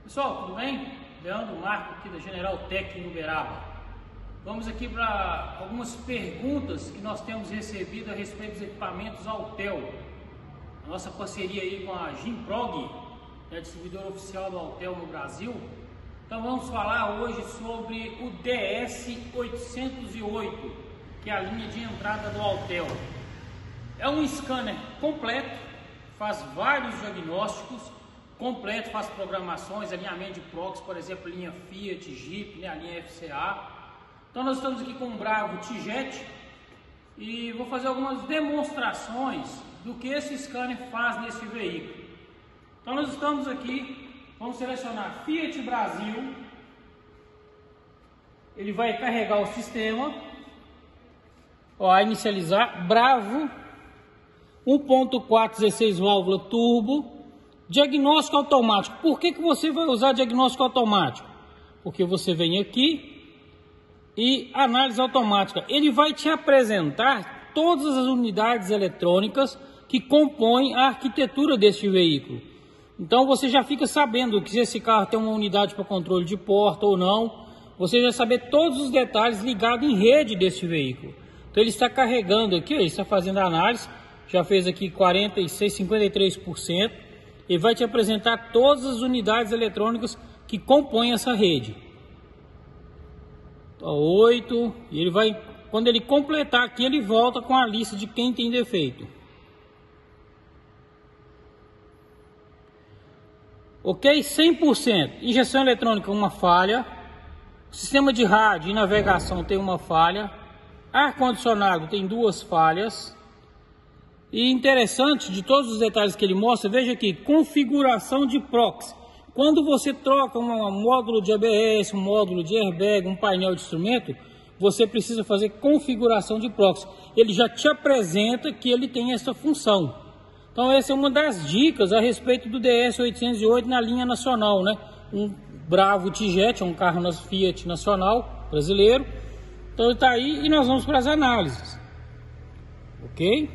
Pessoal, tudo bem? Leandro Marco aqui da General Tech em Uberaba. Vamos aqui para algumas perguntas que nós temos recebido a respeito dos equipamentos Autel. A nossa parceria aí com a Gimprog, que é a distribuidora oficial do Autel no Brasil. Então vamos falar hoje sobre o DS808, que é a linha de entrada do Autel. É um scanner completo, faz vários diagnósticos, completo, faz programações, alinhamento de proxy, por exemplo, linha Fiat, Jeep, né, a linha FCA. Então nós estamos aqui com um Bravo T-Jet e vou fazer algumas demonstrações do que esse scanner faz nesse veículo. Então nós estamos aqui, vamos selecionar Fiat Brasil, ele vai carregar o sistema, ó, inicializar, Bravo 1.4 16 válvula turbo, diagnóstico automático. Por que você vai usar diagnóstico automático? Porque você vem aqui e análise automática. Ele vai te apresentar todas as unidades eletrônicas que compõem a arquitetura deste veículo. Então você já fica sabendo que se esse carro tem uma unidade para controle de porta ou não. Você já saber todos os detalhes ligados em rede deste veículo. Então ele está carregando aqui, ele está fazendo a análise. Já fez aqui 46, 53%. Ele vai te apresentar todas as unidades eletrônicas que compõem essa rede. 8, e ele vai, quando ele completar aqui, ele volta com a lista de quem tem defeito. Ok, 100%. Injeção eletrônica, uma falha. Sistema de rádio e navegação tem uma falha. Ar-condicionado tem 2 falhas. E interessante, de todos os detalhes que ele mostra, veja aqui, configuração de proxy. Quando você troca um módulo de ABS, um módulo de airbag, um painel de instrumento, você precisa fazer configuração de proxy. Ele já te apresenta que ele tem essa função. Então essa é uma das dicas a respeito do DS808 na linha nacional, né? Um Bravo T-Jet, um carro na Fiat nacional brasileiro. Então ele está aí e nós vamos para as análises. Ok?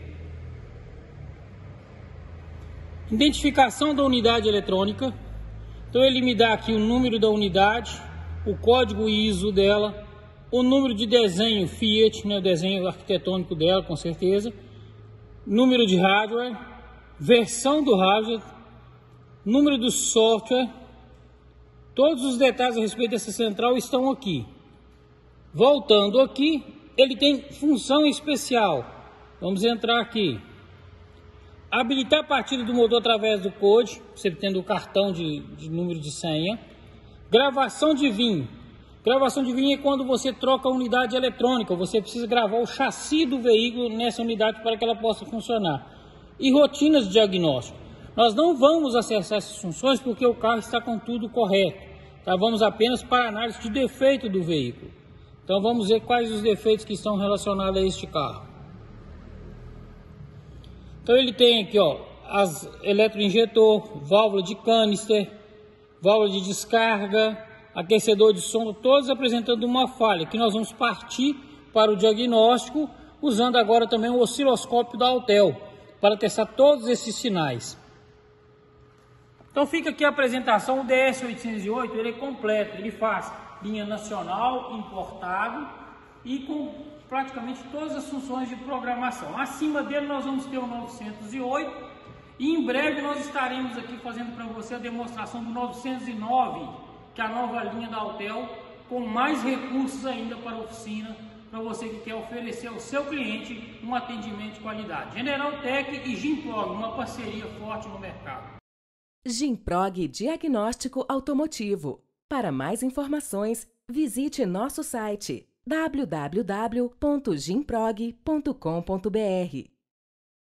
Identificação da unidade eletrônica. Então ele me dá aqui o número da unidade, o código ISO dela, o número de desenho Fiat, né, o desenho arquitetônico dela, com certeza, número de hardware, versão do hardware, número do software. Todos os detalhes a respeito dessa central estão aqui. Voltando aqui, ele tem função especial. Vamos entrar aqui. Habilitar a partida do motor através do code, você tendo o cartão de número de senha. Gravação de VIN. Gravação de VIN é quando você troca a unidade eletrônica. Você precisa gravar o chassi do veículo nessa unidade para que ela possa funcionar. E rotinas de diagnóstico. Nós não vamos acessar essas funções porque o carro está com tudo correto. Tá? Vamos apenas para análise de defeito do veículo. Então vamos ver quais os defeitos que estão relacionados a este carro. Então ele tem aqui, ó, as eletroinjetor, válvula de canister, válvula de descarga, aquecedor de som, todos apresentando uma falha, que nós vamos partir para o diagnóstico, usando agora também o osciloscópio da Autel, para testar todos esses sinais. Então fica aqui a apresentação. O DS808, ele é completo, ele faz linha nacional, importado e com praticamente todas as funções de programação. Acima dele nós vamos ter o 908 e em breve nós estaremos aqui fazendo para você a demonstração do 909, que é a nova linha da Autel, com mais recursos ainda para a oficina, para você que quer oferecer ao seu cliente um atendimento de qualidade. General Tech e Gimprog, uma parceria forte no mercado. Gimprog Diagnóstico Automotivo. Para mais informações, visite nosso site www.gimprog.com.br